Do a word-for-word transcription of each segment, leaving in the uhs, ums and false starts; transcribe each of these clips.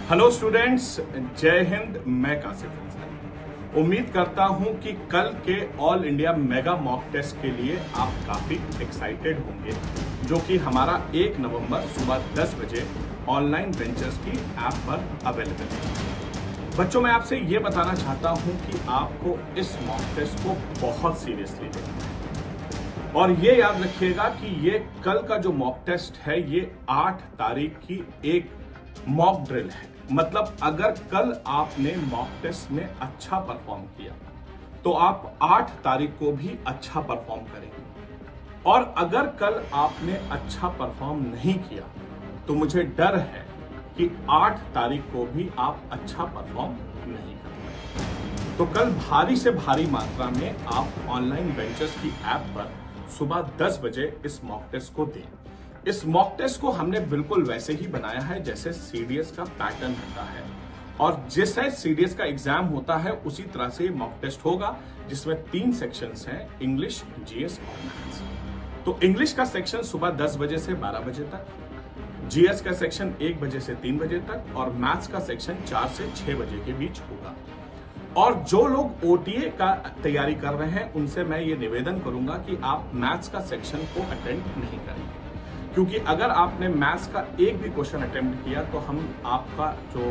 Hello students, जय हिंद। मैं कासिफ अंसारी उम्मीद करता हूं कि कल के all India mega mock test के लिए आप काफी एक्साइटेड होंगे, जो कि हमारा एक नवंबर सुबह दस बजे ऑनलाइन बेंचर्स की ऐप पर अवेलेबल है। बच्चों, मैं आपसे ये बताना चाहता हूं कि आपको इस मॉक टेस्ट को बहुत सीरियसली लेना है और ये याद रखिएगा कि ये कल का जो मॉक टेस्ट है ये आठ तारीख की एक मॉक ड्रिल है। मतलब अगर कल आपने मॉक टेस्ट में अच्छा परफॉर्म किया तो आप आठ तारीख को भी अच्छा परफॉर्म करेंगे, और अगर कल आपने अच्छा परफॉर्म नहीं किया तो मुझे डर है कि आठ तारीख को भी आप अच्छा परफॉर्म नहीं करेंगे। तो कल भारी से भारी मात्रा में आप ऑनलाइन बेंचर्स की ऐप पर सुबह दस बजे इस मॉक टेस्ट को दें। इस मॉक टेस्ट को हमने बिल्कुल वैसे ही बनाया है जैसे सीडीएस का पैटर्न होता है, और जैसे सीडीएस का एग्जाम होता है उसी तरह से मॉक टेस्ट होगा, जिसमें तीन सेक्शंस हैं, इंग्लिश, जीएस और मैथ्स। तो इंग्लिश का सेक्शन सुबह दस बजे से बारह बजे तक, जीएस का सेक्शन एक बजे से तीन बजे तक और मैथ्स का सेक्शन चार से छह बजे के बीच होगा। और जो लोग ओटीए का तैयारी कर रहे हैं उनसे मैं ये निवेदन करूंगा कि आप मैथ्स का सेक्शन को अटेंड नहीं करेंगे, क्योंकि अगर आपने मैथ्स का एक भी क्वेश्चन अटेम्प्ट किया तो हम आपका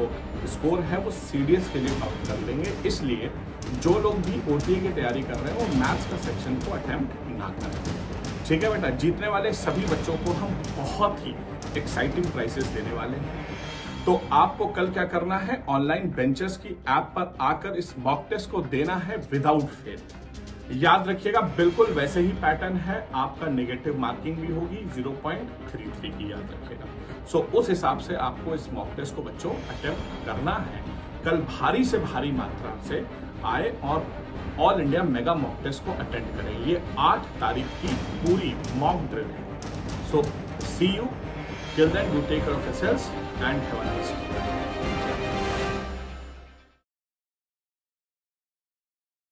जो स्कोर है वो सीडीएस के लिए काउंट कर लेंगे। इसलिए जो लोग भी ओटीए की तैयारी कर रहे हैं वो मैथ्स का सेक्शन को अटेम्प्ट ना करें। ठीक है बेटा, जीतने वाले सभी बच्चों को हम बहुत ही एक्साइटिंग प्राइजेस देने वाले हैं। तो आपको कल क्या करना है, ऑनलाइन बेंचर्स की ऐप पर आकर इस मॉक टेस्ट को देना है विदाउट फेल। याद रखिएगा, बिल्कुल वैसे ही पैटर्न है, आपका नेगेटिव मार्किंग भी होगी जीरो पॉइंट थ्री थ्री की, याद रखिएगा। सो उस हिसाब से आपको इस मॉक टेस्ट को बच्चों अटेम्प्ट करना है। कल भारी से भारी मात्रा से आए और all India mega mock test को अटेंड करें। ये आठ तारीख की पूरी मॉक ड्रिल है। So see you till then, do take care of yourselves and have a nice day.